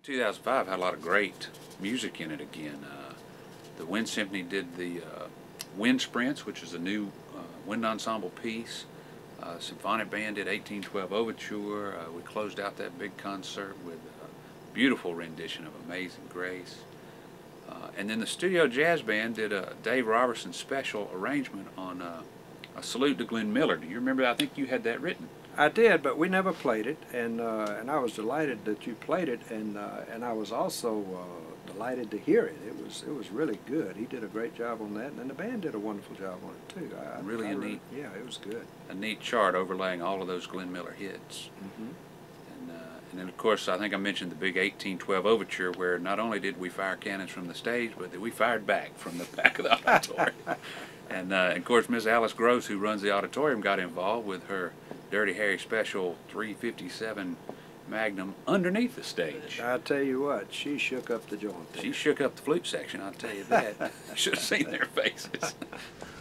2005 had a lot of great music in it again. The Wind Symphony did the Wind Sprints, which is a new wind ensemble piece. Symphonic Band did 1812 Overture. We closed out that big concert with a beautiful rendition of Amazing Grace. And then the Studio Jazz Band did a Dave Robertson special arrangement on a Salute to Glenn Miller. Do you remember that? I think you had that written. I did, but we never played it, and I was delighted that you played it, and I was also delighted to hear it. It was really good. He did a great job on that, and the band did a wonderful job on it too. Really neat. Yeah, it was good. A neat chart overlaying all of those Glenn Miller hits. Mm-hmm. And then, of course, I think I mentioned the big 1812 Overture, where not only did we fire cannons from the stage, but that we fired back from the back of the auditorium. And of course, Miss Alice Gross, who runs the auditorium, got involved with her Dirty Harry Special 357 Magnum underneath the stage. I tell you what, she shook up the joint. She shook up the flute section, I'll tell you that. You should have seen their faces.